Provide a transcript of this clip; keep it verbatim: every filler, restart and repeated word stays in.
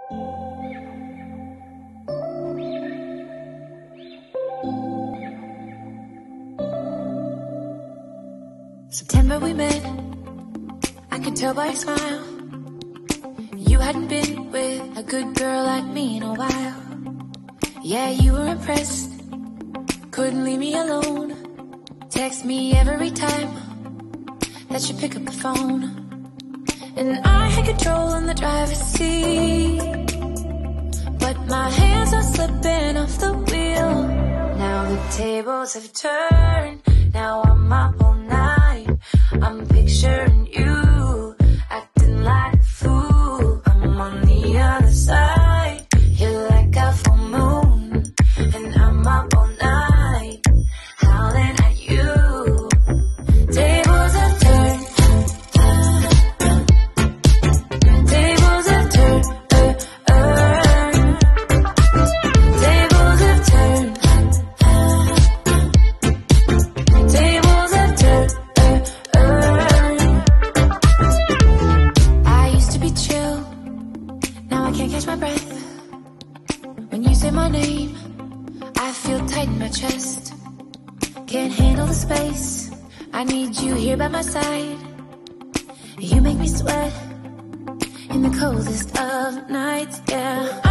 September we met, I could tell by your smile. You hadn't been with a good girl like me in a while. Yeah, you were impressed, couldn't leave me alone. Text me every time that you pick up the phone. And I had control on the driver's seat, but my hands are slipping off the wheel. Now the tables have turned, now I'm up all night. I'm picturing you, acting like a fool. I'm on the other side, you're like a full moon, and I'm up all night, howling at you. Tables have turned, tables have turned, uh, uh. Tables have turned, tables have turned, uh, uh. I used to be chill, now I can't catch my breath. When you say my name, I feel tight in my chest. Can't handle the space, I need you here by my side. You make me sweat in the coldest of nights, yeah.